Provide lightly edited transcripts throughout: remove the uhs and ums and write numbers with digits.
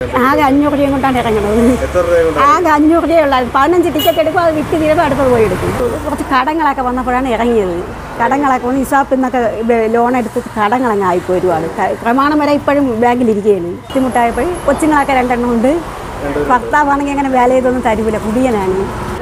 ആകെ 500 രൂപയും കൊണ്ടാണ് ഇറങ്ങുന്നത്. ആകെ 500 രൂപയുള്ള 15 ടിക്കറ്റ് എടുക്കും, അത് വിറ്റ് തീരുമ്പോൾ അടുത്തത് പോയി എടുക്കും. കുറച്ച് കടങ്ങളൊക്കെ വന്നപ്പോഴാണ് ഇറങ്ങിയത്. കടങ്ങളൊക്കെ വന്ന് ഇസാപ്പിൽ നിന്നൊക്കെ ലോൺ എടുത്ത് കടങ്ങളങ്ങ് ആയിപ്പോയി ഒരുപാട്. പ്രമാണം വരെ ഇപ്പോഴും ബാങ്കിലിരിക്കുകയാണ്. ബുദ്ധിമുട്ടായപ്പോൾ കൊച്ചുങ്ങളൊക്കെ 2 എണ്ണം ഉണ്ട്. ഭർത്താവാണെങ്കിൽ അങ്ങനെ വേല ചെയ്തൊന്നും തരൂല, കുടിയനാണ്.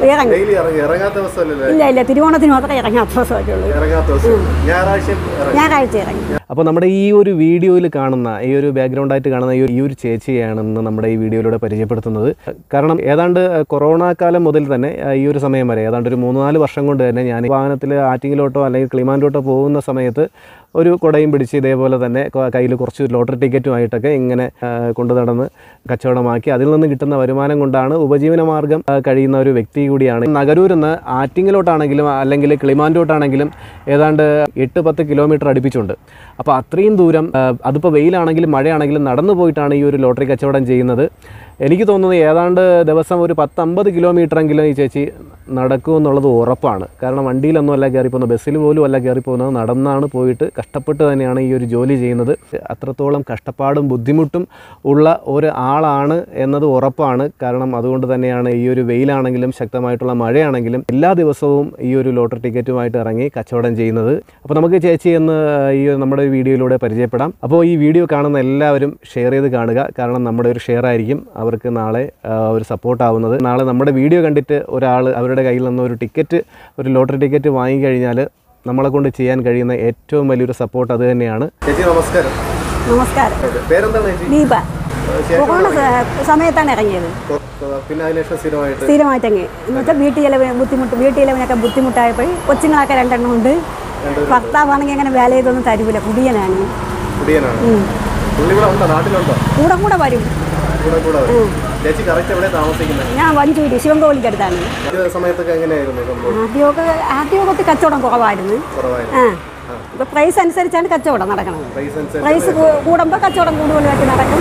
ഇല്ല, തിരുവോണത്തിന് മാത്രമേ ഇറങ്ങാത്ത ദിവസമായിട്ടുള്ളൂ. ഞായറാഴ്ച ഇറങ്ങി. അപ്പോൾ നമ്മുടെ ഈ ഒരു വീഡിയോയിൽ കാണുന്ന ഈ ഒരു ബാക്ക്ഗ്രൗണ്ടായിട്ട് കാണുന്ന ഈ ഒരു ചേച്ചിയാണെന്ന് നമ്മുടെ ഈ വീഡിയോയിലൂടെ പരിചയപ്പെടുത്തുന്നത്. കാരണം ഏതാണ്ട് കൊറോണ കാലം മുതൽ തന്നെ ഈ ഒരു സമയം വരെ ഏതാണ്ട് ഒരു 3-4 വർഷം കൊണ്ട് തന്നെ ഞാൻ വാഹനത്തിൽ ആറ്റിങ്ങിലോട്ടോ അല്ലെങ്കിൽ കിളിമാനൂരോട്ടോ പോകുന്ന സമയത്ത് ഒരു കുടയും പിടിച്ച് ഇതേപോലെ തന്നെ കയ്യിൽ കുറച്ച് ലോട്ടറി ടിക്കറ്റുമായിട്ടൊക്കെ ഇങ്ങനെ കൊണ്ടു നടന്ന് കച്ചവടമാക്കി അതിൽ നിന്ന് കിട്ടുന്ന വരുമാനം കൊണ്ടാണ് ഉപജീവന മാർഗം കഴിയുന്ന ഒരു വ്യക്തി കൂടിയാണ്. നഗരൂരിൽ നിന്ന് ആറ്റിങ്ങിലോട്ടാണെങ്കിലും അല്ലെങ്കിൽ കിളിമാനൂരോട്ടാണെങ്കിലും ഏതാണ്ട് 8-10 കിലോമീറ്റർ അടുപ്പിച്ചുണ്ട്. അപ്പോൾ അത്രയും ദൂരം അതിപ്പോൾ വെയിലാണെങ്കിലും മഴയാണെങ്കിലും നടന്നു പോയിട്ടാണ് ഈ ഒരു ലോട്ടറി കച്ചവടം ചെയ്യുന്നത്. എനിക്ക് തോന്നുന്നത് ഏതാണ്ട് ദിവസം ഒരു 10-50 കിലോമീറ്ററെങ്കിലും ഈ ചേച്ചി നടക്കുമെന്നുള്ളത് ഉറപ്പാണ്. കാരണം വണ്ടിയിലൊന്നും അല്ല കയറിപ്പോകുന്നത്, ബസ്സിൽ പോലും അല്ല കയറിപ്പോകുന്നത്, നടന്നാണ് പോയിട്ട് കഷ്ടപ്പെട്ട് തന്നെയാണ് ഈ ഒരു ജോലി ചെയ്യുന്നത്. അത്രത്തോളം കഷ്ടപ്പാടും ബുദ്ധിമുട്ടും ഉള്ള ഒരാളാണ് എന്നത് ഉറപ്പാണ്. കാരണം അതുകൊണ്ട് തന്നെയാണ് ഈ ഒരു വെയിലാണെങ്കിലും ശക്തമായിട്ടുള്ള മഴയാണെങ്കിലും എല്ലാ ദിവസവും ഈ ഒരു ലോട്ടറി ടിക്കറ്റുമായിട്ട് ഇറങ്ങി കച്ചവടം ചെയ്യുന്നത്. അപ്പോൾ നമുക്ക് ചേച്ചി എന്ന് ഈ നമ്മുടെ വീഡിയോയിലൂടെ പരിചയപ്പെടാം. അപ്പോൾ ഈ വീഡിയോ കാണുന്ന എല്ലാവരും ഷെയർ ചെയ്ത് കാണുക. കാരണം നമ്മുടെ ഒരു ഷെയർ ആയിരിക്കും അവർക്ക് നാളെ ഒരു സപ്പോർട്ടാവുന്നത്. നാളെ നമ്മുടെ വീഡിയോ കണ്ടിട്ട് ഒരാൾ അവരുടെ കയ്യിൽ നിന്ന് ഒരു ലോട്ടറി ടിക്കറ്റ് വാങ്ങിക്കഴിഞ്ഞാൽ നമ്മളെ കൊണ്ട് ചെയ്യാൻ കഴിയുന്ന ഏറ്റവും വലിയൊരു സപ്പോർട്ട് അത് തന്നെയാണ്. ചേച്ചി നമസ്കാരം. നമസ്കാരം. പേരെന്താണ്? ദീപ. കൊറോണ സമയത്താണ് ഇറങ്ങിയത്. പിന്നെ അതിനുശേഷം സ്ഥിരമായിട്ടങ്ങ് എന്നുവെച്ചാൽ വീട്ടിലവനൊക്കെ ബുദ്ധിമുട്ടായപ്പോൾ കൊച്ചുങ്ങളൊക്കെ 2 എണ്ണം ഉണ്ട്. ഭർത്താവാണെങ്കിൽ അങ്ങനെ വേല ചെയ്തൊന്നും തരൂല, കുടിയനാണ്. കൂടെ വരും. ഞാൻ വഞ്ചൂര് ശിവൻകോവിലിൻ്റെ അടുത്താണ്. ആദ്യമൊക്കെ കച്ചവടം കുറവായിരുന്നു. ഇപ്പൊ പ്രൈസ് അനുസരിച്ചാണ് കച്ചവടം നടക്കുന്നത്. പ്രൈസ് കൂടുമ്പോൾ കച്ചവടം കൂടുതലായിട്ട് നടക്കും.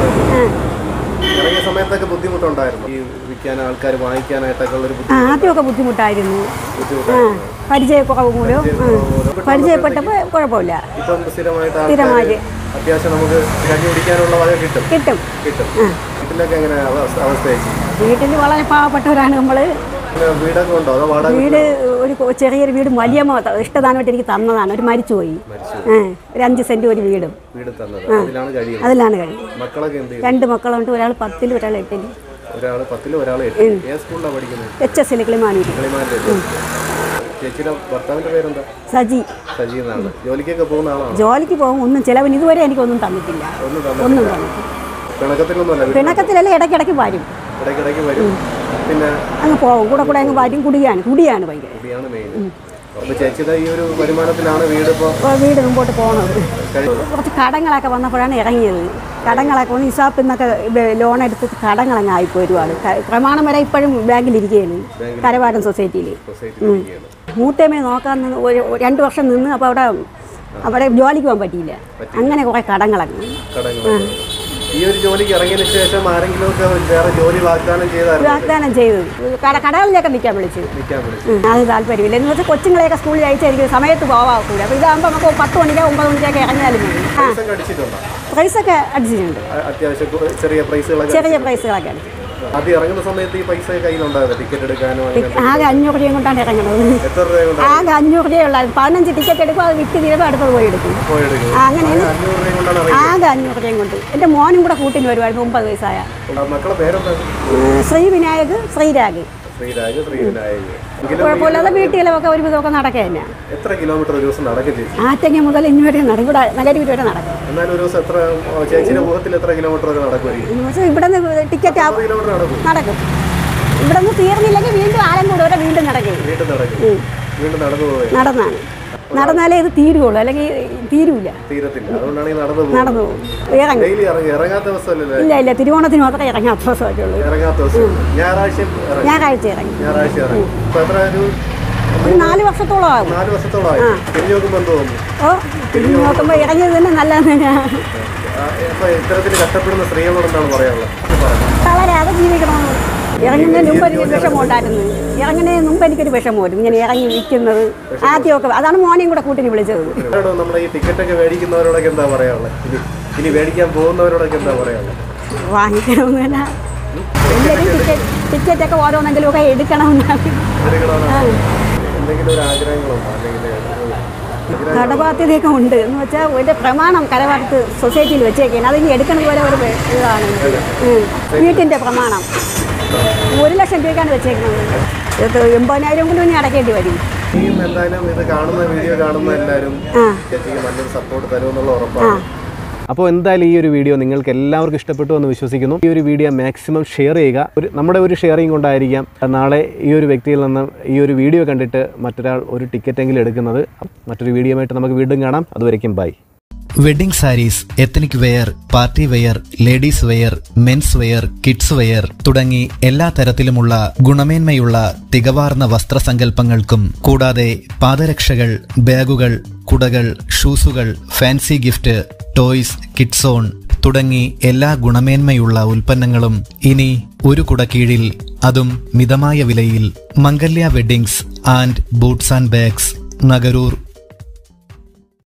ആദ്യമൊക്കെ ബുദ്ധിമുട്ടായിരുന്നു. പരിചയക്കുറവ് മൂലം പരിചയപ്പെട്ടപ്പോൾ കുഴപ്പമില്ല. സ്ഥിരമായി കിട്ടും. വീട്ടിൽ വളരെ പാവപ്പെട്ടവരാണ് നമ്മള്. വീട് ഒരു ചെറിയൊരു വീട് വലിയമ്മ ഇഷ്ടദാനമായിട്ട് എനിക്ക് തന്നതാണ്. ഒരു മരിച്ചുപോയി. ഒരു 5 സെന്റ് ഒരു വീടും അതിലാണ് കഴിയുന്നത്. 2 മക്കളുണ്ട്. ഒരാൾ 10-ൽ ഒരാൾ 8-ൽ. HS കിളിമാനൂർ. സജി. ജോലിക്ക് പോകും. ഒന്നും ചിലവിന് ഇതുവരെ എനിക്കൊന്നും തന്നിട്ടില്ല. ഒന്നും തന്നിട്ടില്ല. പിണക്കത്തിലല്ല, ഇടയ്ക്കിടയ്ക്ക് വരും. അങ്ങ് പോകും. കൂടെ അങ്ങ് വരും. കുടിയാണ് ഭയങ്കര. വീട് മുമ്പോട്ട് പോകുന്നത്. കുറച്ച് കടങ്ങളൊക്കെ വന്നപ്പോഴാണ് ഇറങ്ങിയത്. കടങ്ങളൊക്കെ വന്ന് ഇസാപ്പിൽ നിന്നൊക്കെ ലോൺ എടുത്ത് കടങ്ങളങ്ങ് ആയിപ്പോയി ഒരുപാട്. പ്രമാണം വരെ ഇപ്പോഴും ബാങ്കിലിരിക്കുകയാണ്, കരവാടൻ സൊസൈറ്റിയിൽ. മൂത്തേമേ നോക്കാൻ 2 വർഷം നിന്ന്. അപ്പോൾ അവിടെ ജോലിക്ക് പോകാൻ പറ്റിയില്ല. അങ്ങനെ കുറേ കടങ്ങളങ്ങ്. ഈ ഒരു ജോലിക്ക് ഇറങ്ങിയതിന് ശേഷം ആരെങ്കിലും വാഗ്ദാനം ചെയ്തു കടകളിലൊക്കെ നിൽക്കാൻ വിളിച്ചു. അത് താല്പര്യമില്ല. എന്ന് വെച്ചാൽ കൊച്ചുങ്ങളെയൊക്കെ സ്കൂളിൽ അയച്ചായിരിക്കും സമയത്ത് പോവാക്കൂല. അപ്പോൾ ഇതാകുമ്പോൾ നമുക്ക് 10 മണിക്കോ 9 മണിക്കൊക്കെ ഇറങ്ങിയാലും മതി. പ്രൈസൊക്കെ അടിച്ചിട്ടുണ്ട്. ചെറിയ പ്രൈസുകളൊക്കെ അടിച്ചു. ആദ്യം ഇറങ്ങുന്ന സമയത്ത് ഈ പൈസ കയ്യിലുണ്ടായിരുന്നു ടിക്കറ്റ് എടുക്കാനോ? ആകെ 500 രൂപയും കൊണ്ടാണ് ഇറങ്ങുന്നത്. ആകെ 500 രൂപയുള്ള 15 ടിക്കറ്റ് എടുക്കും, അത് വിറ്റ് തീരുമ്പോൾ അടുത്തത് പോയി എടുക്കും. അങ്ങനെയാണ്. ആകെ 500 രൂപയും കൊണ്ട്. എൻ്റെ മോനും കൂടെ കൂട്ടിന് വരുമായിരുന്നു, 9 വയസ്സായ. ശ്രീവിനായക്, ശ്രീരാഗ്. കുഴപ്പമില്ലാതെ വീട്ടിലൊക്കെ ഒരു വിധമൊക്കെ നടക്കുക തന്നെ. ആറ്റങ്ങ മുതൽ ഇനി വരെ നടക്കും. നഗരൂർ വരെ നടക്കും. ഇവിടെ നിന്ന് ടിക്കറ്റ് നടക്കും. ഇവിടെ നിന്ന് തീർന്നില്ലെങ്കിൽ വീണ്ടും ആലങ്കോട് വരെ വീണ്ടും നടക്കും. നടന്നാലേ ഇത് തീരുള്ളൂ, അല്ലെങ്കിൽ തീരൂല. നടന്നു പോകും. ഇല്ല, തിരുവോണത്തിന് മാത്രമേ ഇറങ്ങാത്ത ദിവസമായിട്ടുള്ളൂ. ഞായറാഴ്ച ഇറങ്ങി. 4 വർഷത്തോളം ആകും. തിരിഞ്ഞു നോക്കുമ്പോൾ ഇറങ്ങിയത് തന്നെ നല്ലതാണ്. തളരാതെ ജീവിക്കണം. ഇറങ്ങുന്നതിന് മുമ്പ് എനിക്ക് വിഷമം ഉണ്ടായിരുന്നു. ഇറങ്ങുന്നതിന് മുമ്പ് എനിക്കൊരു വിഷമമായിരുന്നു ഇങ്ങനെ ഇറങ്ങി നിൽക്കുന്നത്. ആദ്യമൊക്കെ അതാണ് മോനെയും കൂടെ കൂട്ടിന് വിളിച്ചത്. വാങ്ങിക്കണമെന്ന് എല്ലാവരും ടിക്കറ്റൊക്കെ ഓരോന്നെങ്കിലുമൊക്കെ എടുക്കണമെന്നാണ്. കടബാധ്യതയൊക്കെ ഉണ്ട് എന്ന് വെച്ചാൽ ഒരു പ്രമാണം കരവാർത്ത് സൊസൈറ്റിയിൽ വെച്ചേക്കാണ്. അതിന് എടുക്കണത് പോലെ ഒരു ഇതാണ് വീട്ടിൻ്റെ പ്രമാണം. 1 ലക്ഷം രൂപയ്ക്കാണ് വെച്ചേക്കുന്നത്. 80,000 കൊണ്ട് പിന്നെ അടയ്ക്കേണ്ടി വരും. എന്തായാലും ഇത് കാണുന്ന വീഡിയോ കാണുന്ന എല്ലാവരും നല്ലൊരു സപ്പോർട്ട് തരുമെന്നുള്ള ഉറപ്പാണ്. അപ്പോൾ എന്തായാലും ഈ ഒരു വീഡിയോ നിങ്ങൾക്ക് എല്ലാവർക്കും ഇഷ്ടപ്പെട്ടു എന്ന് വിശ്വസിക്കുന്നു. ഈ ഒരു വീഡിയോ മാക്സിമം ഷെയർ ചെയ്യുക. നമ്മുടെ ഒരു ഷെയറിങ് കൊണ്ടായിരിക്കാം നാളെ ഈ ഒരു വ്യക്തിയിൽ നിന്ന് ഈ ഒരു വീഡിയോ കണ്ടിട്ട് മറ്റൊരാൾ ഒരു ടിക്കറ്റെങ്കിലും എടുക്കുന്നത്. മറ്റൊരു വീഡിയോ ആയിട്ട് നമുക്ക് വീണ്ടും കാണാം. അതുവരയ്ക്കും bye. Wedding saris, ethnic wear, party wear, ladies wear, men's wear, kids wear തുടങ്ങി എല്ലാ തരത്തിലുമുള്ള ഗുണമേന്മയുള്ള തികവാർന്ന വസ്ത്രസങ്കല്പങ്ങൾക്കും കൂടാതെ പാദരക്ഷകൾ, ബാഗുകൾ, കുടകൾ, ഷൂസുകൾ, ഫാൻസി ഗിഫ്റ്റ്, ടോയ്സ്, കിഡ്സോൺ തുടങ്ങി എല്ലാ ഗുണമേന്മയുള്ള ഉൽപ്പന്നങ്ങളും ഇനി ഒരു കുടക്കീഴിൽ, അതും മിതമായ വിലയിൽ. Mangalya weddings and boots and bags, Nagaroor,